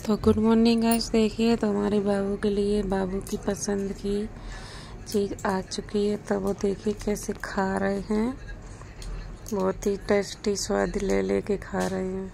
तो good morning guys. देखिए तो हमारे बाबू के लिए बाबू की पसंद की चीज़ आ चुकी है। तो वो देखिए कैसे खा रहे हैं, बहुत ही टेस्टी स्वाद ले लेके खा रहे हैं।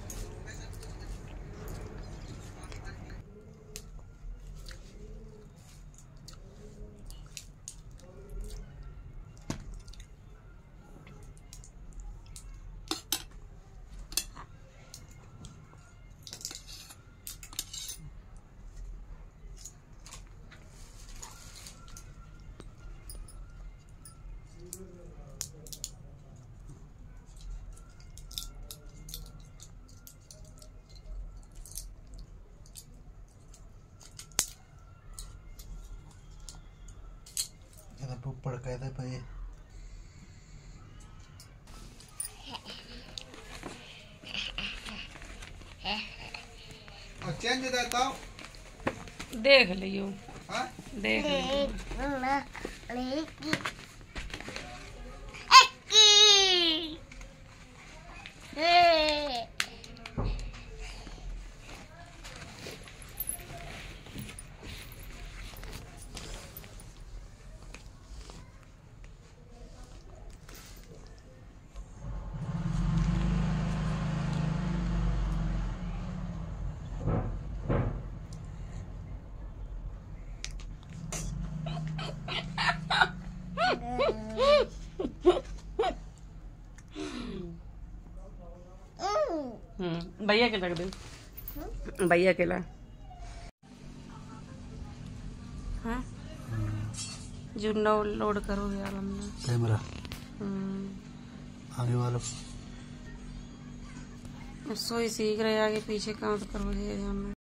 ऊपर कहते पे और चेंज देता हूं, देख लियो। हां देख लियो। भैया के लग दे, भैया के ला। हाँ जो लोड करो यार हमने कैमरा आगे वाला सोई सीख रहे, आगे पीछे काम तो करो।